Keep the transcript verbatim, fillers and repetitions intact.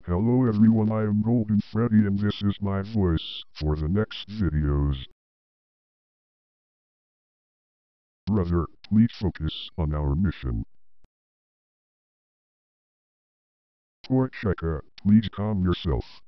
Hello everyone, I am Golden Freddy and this is my voice for the next videos. Brother, please focus on our mission. Poor Cheka, please calm yourself.